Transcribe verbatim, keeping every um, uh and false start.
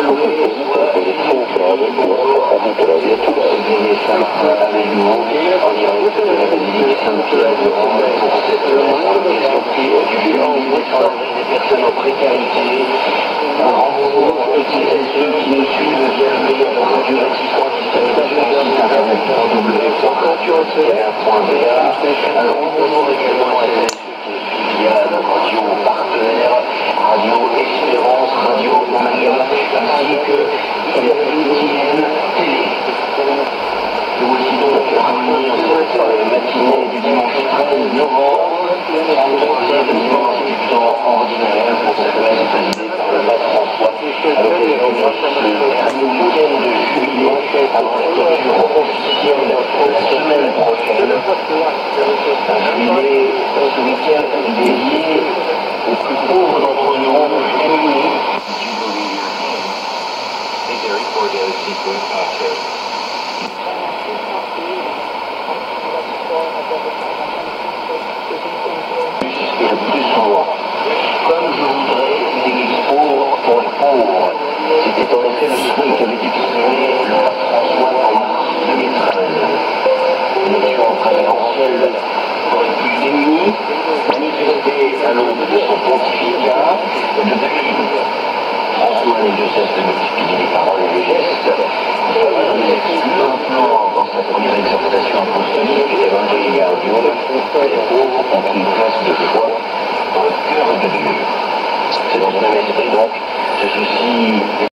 Radio Espérance, Radio Mania, ainsi que les quotidiennes télé. Nous voici donc réunis en cette matinée du dimanche treize novembre, trente-troisième dimanche du temps ordinaire pour cette messe présidée par le pape François à l'occasion de ce dernier week-end de juillet avant la clôture officielle la semaine prochaine. Un juillet, ce week-end dédié aux plus pauvres d'entre nous, démunis. Et le plus souvent, comme je voudrais une église pauvre pour les pauvres. C'était en effet le souhait qu'avait exprimé le pape François en mars deux mille treize. Élection présidentielle pour les plus démunis, manifestée à l'aube de son pontificat. Depuis, François n'est de cesse de multiplier les paroles et les gestes. Maintenant, dans sa première exhortation apostolique, Evangelii Gaudium, les pauvres ont une place de choix dans le cœur de Dieu. C'est dans ce même esprit donc ce souci